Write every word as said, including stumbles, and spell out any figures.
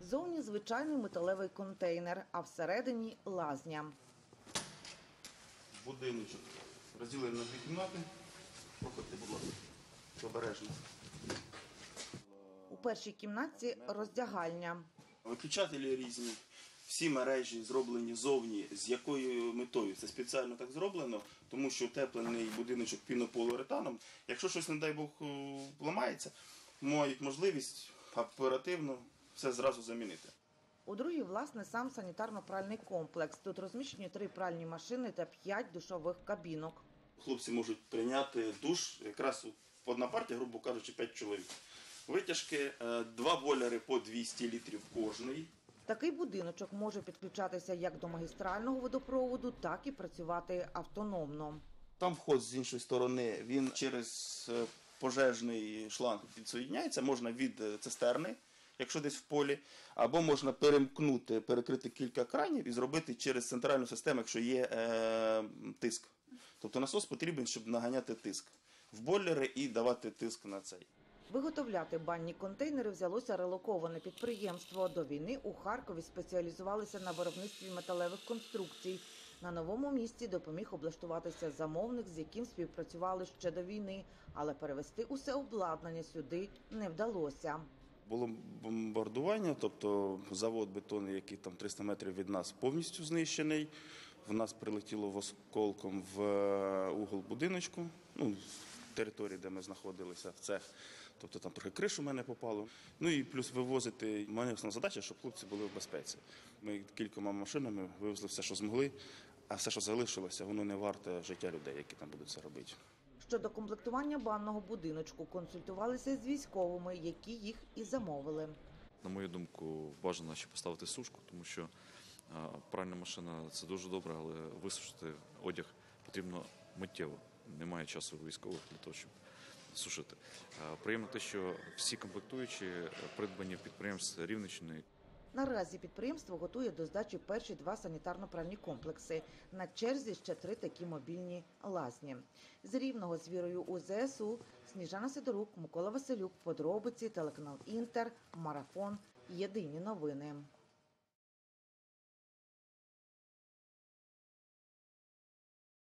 Зовні звичайний металевий контейнер, а всередині лазня. Будиночок розділений на дві кімнати. Проходьте, будь ласка, обережно. У першій кімнаті роздягальня. Виключателі різні. Всі мережі зроблені зовні. З якою метою? Це спеціально так зроблено, тому що утеплений будиночок пінополіуретаном. Якщо щось, не дай Бог, ламається, мають можливість оперативно все зразу замінити. У другій, власне, сам санітарно-пральний комплекс. Тут розміщені три пральні машини та п'ять душових кабінок. Хлопці можуть прийняти душ, якраз одна партія, грубо кажучи, п'ять чоловік. Витяжки, два бойлери по двісті літрів кожний. Такий будиночок може підключатися як до магістрального водопроводу, так і працювати автономно. Там вход з іншої сторони, він через пожежний шланг підсоєдняється, можна від цистерни, якщо десь в полі, або можна перемкнути, перекрити кілька кранів і зробити через центральну систему, якщо є е, тиск. Тобто насос потрібен, щоб наганяти тиск в бойлери і давати тиск на цей. Виготовляти банні контейнери взялося релоковане підприємство. До війни у Харкові спеціалізувалися на виробництві металевих конструкцій. На новому місці допоміг облаштуватися замовник, з яким співпрацювали ще до війни, але перевезти усе обладнання сюди не вдалося. Було бомбардування, тобто завод бетонний, який там триста метрів від нас, повністю знищений. В нас прилетіло осколком в угол будиночку, ну, в території, де ми знаходилися, в цех. Тобто там трохи кришу в мене попало. Ну і плюс вивозити. У мене основна задача, щоб хлопці були в безпеці. Ми кількома машинами вивезли все, що змогли, а все, що залишилося, воно не варте життя людей, які там будуть це робити. Щодо комплектування банного будиночку консультувалися з військовими, які їх і замовили. На мою думку, бажано ще поставити сушку, тому що пральна машина – це дуже добре, але висушити одяг потрібно миттєво. Немає часу у військових для того, щоб сушити. Приємно те, що всі комплектуючі придбані в підприємств Рівненщини. Наразі підприємство готує до здачі перші два санітарно-пральні комплекси. На черзі ще три такі мобільні лазні. З Рівного з вірою у зе ес у Сніжана Сидорук, Микола Василюк, подробиці, телеканал Інтер, Марафон, Єдині новини.